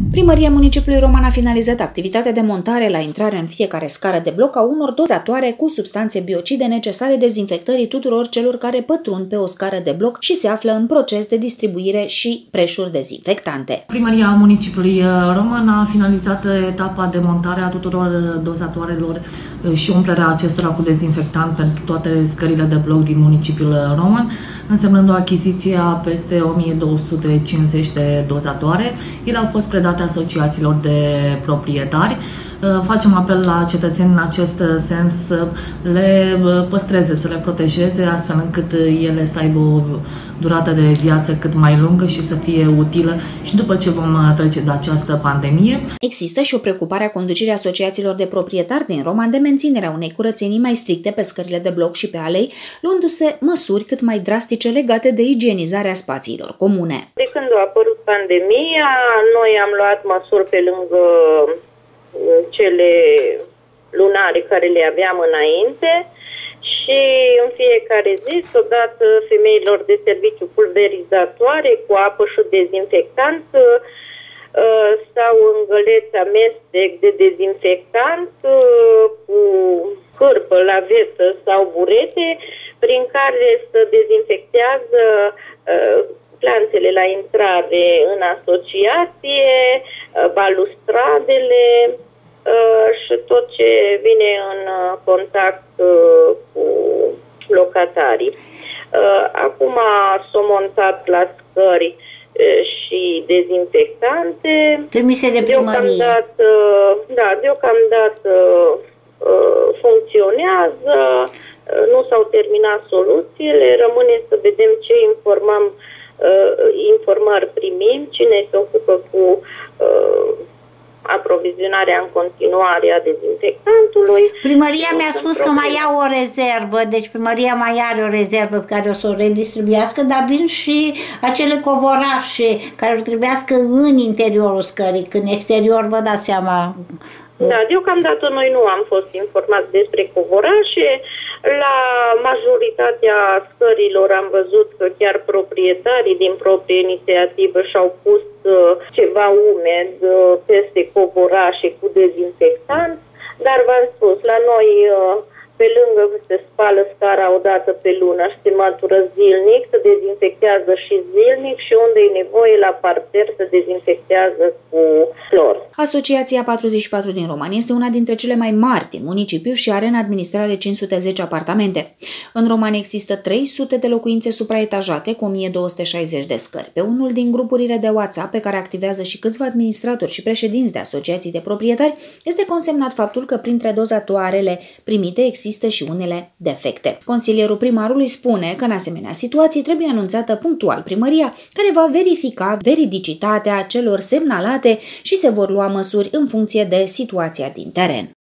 Primăria municipiului Roman a finalizat activitatea de montare la intrare în fiecare scară de bloc a unor dozatoare cu substanțe biocide necesare dezinfectării tuturor celor care pătrund pe o scară de bloc și se află în proces de distribuire și preșuri dezinfectante. Primăria municipiului Roman a finalizat etapa de montare a tuturor dozatoarelor și umplerea acestora cu dezinfectant pentru toate scările de bloc din municipiul Roman, însemnând o achiziție a peste 1250 de dozatoare. Ele au fost predate asociațiilor de proprietari. Facem apel la cetățeni în acest sens să le păstreze, să le protejeze, astfel încât ele să aibă o durată de viață cât mai lungă și să fie utilă și după ce vom trece de această pandemie. Există și o preocupare a conducerii asociațiilor de proprietari din Roman de menținerea unei curățenii mai stricte pe scările de bloc și pe alei, luându-se măsuri cât mai drastice legate de igienizarea spațiilor comune. De când a apărut pandemia, noi am luat măsuri pe lângă cele lunare care le aveam înainte și în fiecare zi s-o dat femeilor de serviciu pulverizatoare cu apă și dezinfectant sau în găleți amestec de dezinfectant cu hârpă, lavetă sau burete prin care se dezinfectează plantele la intrare în asociație, balustradele și tot ce vine în contact cu locatarii. Acum s-au montat la scări și dezinfectante. Trimise de primărie. Deocamdată funcționează, nu s-au terminat soluțiile, rămâne să vedem ce informări primim, cine se ocupă cu aprovizionarea în continuare a dezinfectantului. Primăria mi-a spus că mai au o rezervă, deci primăria mai are o rezervă pe care o să o redistribuiască, dar vin și acele covorașe care o trebuiască în interiorul scării, când exterior vă dați seama. Da, deocamdată noi nu am fost informați despre covorașe. La majoritatea scărilor am văzut că chiar proprietarii din proprie inițiativă și-au pus ceva umed peste covorașe cu dezinfectant, dar v-am spus, la noi pe lângă se spală scara o dată pe lună și se mătură zilnic, se dezinfectează și zilnic și unde e nevoie la parter se dezinfectează cu clor. Asociația 44 din Roman este una dintre cele mai mari din municipiu și are în administrare 510 apartamente. În Roman există 300 de locuințe supraetajate cu 1260 de scări. Pe unul din grupurile de WhatsApp pe care activează și câțiva administratori și președinți de asociații de proprietari este consemnat faptul că printre dozatoarele primite există și unele defecte. Consilierul primarului spune că în asemenea situații trebuie anunțată punctual primăria, care va verifica veridicitatea celor semnalate și se vor lua măsuri în funcție de situația din teren.